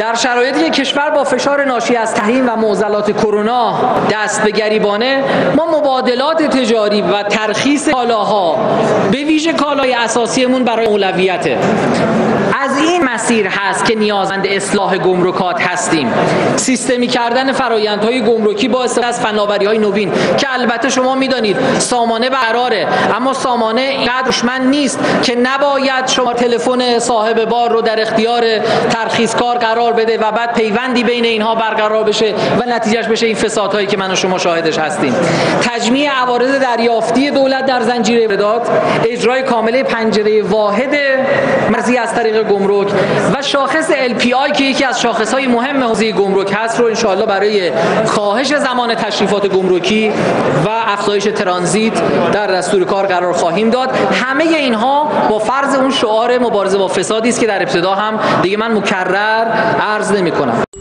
در شرایطی که کشور با فشار ناشی از تحریم و معضلات کرونا دست به گریبانه، ما مبادلات تجاری و ترخیص کالاها به ویژه کالای اساسیمون برای اولویته. از این مسیر هست که نیازمند اصلاح گمرکات هستیم. سیستمی کردن فرآیندهای گمرکی با استفاده از فناوری‌های نوین که البته شما می‌دانید سامانه برقراره، اما سامانه اینقدر هوشمند نیست که نباید شما تلفن صاحب بار رو در اختیار ترخیصکار قرار بده و بعد پیوندی بین اینها برقرار بشه و نتیجهش بشه این فسادهایی که من و شما شاهدش هستیم. تجمیع عوارض دریافتی دولت در زنجیره امداد، اجرای کامل پنجره واحد مرزی از طریق گمرک و شاخص LPI که یکی از شاخص‌های مهم حوزه گمرک هست رو انشاءالله برای کاهش زمان تشریفات گمرکی و افزایش ترانزیت در دستور کار قرار خواهیم داد. همه اینها با فرض اون شعار مبارزه با فسادی است که در ابتدا هم دیگه من مکرر عرض نمی‌کنم.